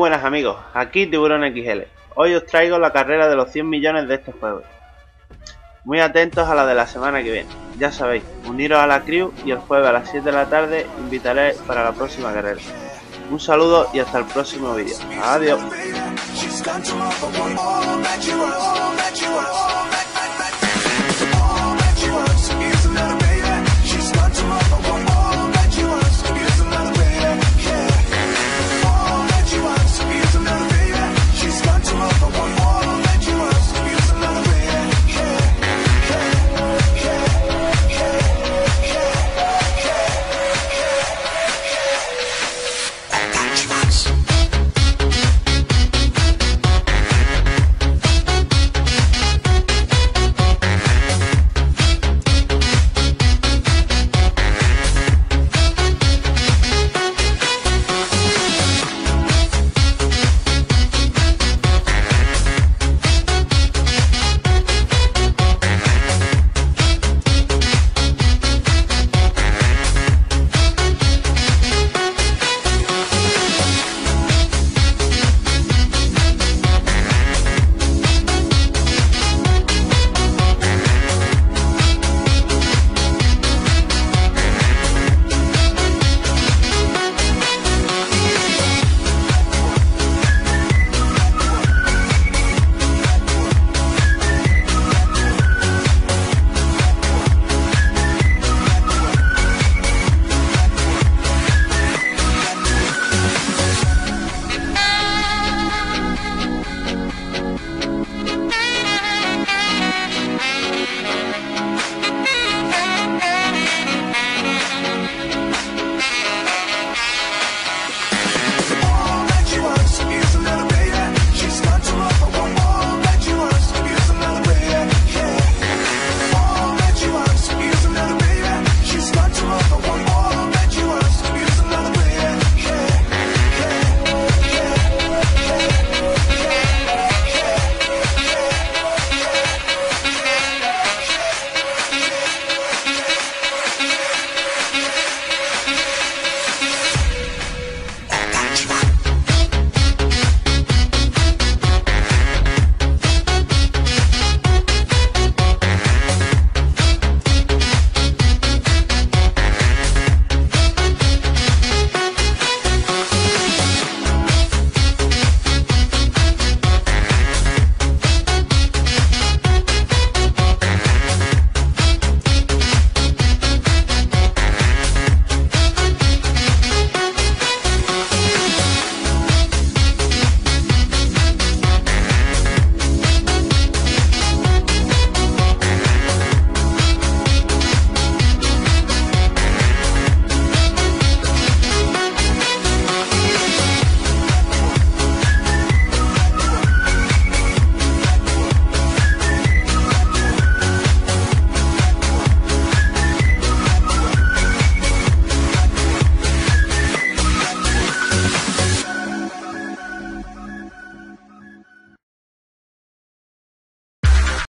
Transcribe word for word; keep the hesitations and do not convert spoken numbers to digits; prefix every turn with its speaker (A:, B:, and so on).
A: buenas amigos, aquí Tiburón X L. Hoy os traigo la carrera de los cien millones de este juego. Muy atentos a la de la semana que viene. Ya sabéis, uniros a la crew y el jueves a las siete de la tarde invitaré para la próxima carrera. Un saludo y hasta el próximo vídeo. Adiós.